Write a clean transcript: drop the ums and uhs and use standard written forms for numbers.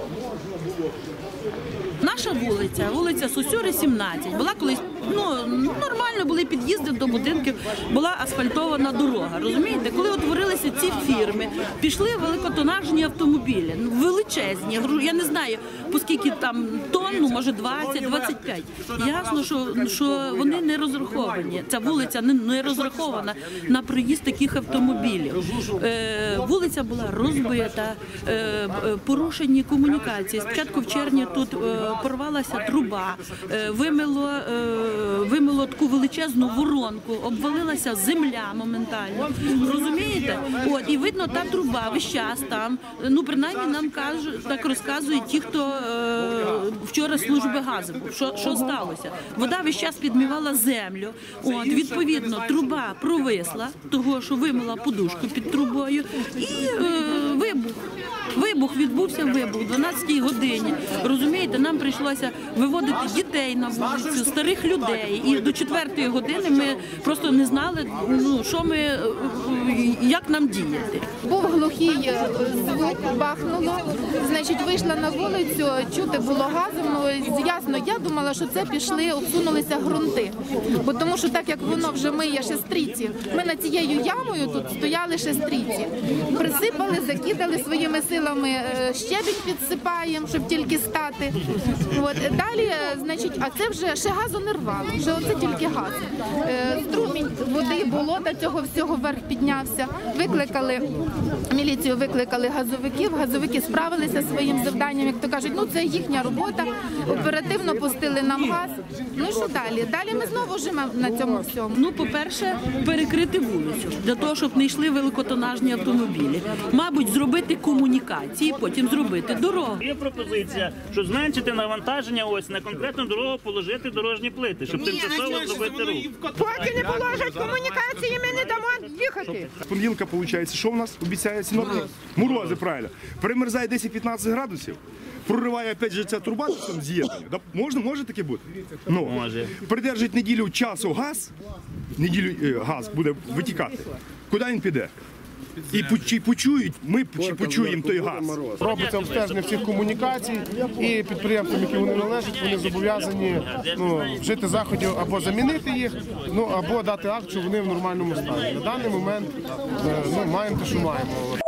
Наша вулиця, вулиця Сосюри, 17, була колись, нормально були під'їзди до будинків, була асфальтована дорога, розумієте? Коли утворилися ці фірми, пішли великотонажні автомобілі, величезні, я не знаю, оскільки там тонн, може 20-25. Ясно, що вони не розраховані, ця вулиця не розрахована на проїзд таких автомобілів. Вулиця була розбита, порушені комунікації. Спочатку в червні тут порвалася труба, вимило таку величезну воронку, обвалилася земля моментально. Розумієте? І видно, та труба весь час там, принаймні нам так розказують ті, хто вчора служби газу був, що сталося. Вода весь час підмивала землю, відповідно, труба провисла, того, що вимила подушку під трубою, і відбувся вибух в 12-й годині. Розумієте, нам прийшлося виводити дітей на вулицю, старих людей. І до 4-ї години ми просто не знали, як нам діяти. Був глухий звук, бахнуло, значить, вийшла на вулицю, чути було газом, ясно, я думала, що це пішли, обсунулися ґрунти. Бо тому що так, як воно вже миє шестрійці, ми над цією ямою тут стояли шестрійці. Присипали, закидали своїми силами, щебінь підсипаємо, щоб тільки стати. Далі, значить, а це вже ще газу не рвало, вже оце тільки газ. Струмінь води, болота цього всього вверх піднявся. Викликали міліцію, викликали газовиків, газовики справилися своїм завданням, як то кажуть, це їхня робота, оперативно пустили нам газ. Що далі? Далі ми знову живемо на цьому всьому. По-перше, перекрити вулицю, для того, щоб не йшли великотонажні автомобілі. Мабуть, зробити комунікації, потім зробити дорогу. Є пропозиція, що зменшити навантаження на конкретну дорогу, положити дорожні плити, щоб тимчасово зробити рух. Поки не положать комунікації, ми не дамо їхати. З понеділка, виходить, що в нас обіцяє синоптик? Морози, правильно. Примерзає 10-15 градусів, прориває опять же ця труба там з'єднання. Може таке бути? Може. Придержить неділю часу газ буде витікати. Куди він піде? І почують, ми почуємо той газ. Робиться обстеження всіх комунікацій, і підприємствам, які вони належать, вони зобов'язані вжити заходів або замінити їх, або дати акт, що вони в нормальному стані. На даний момент маємо те, що маємо.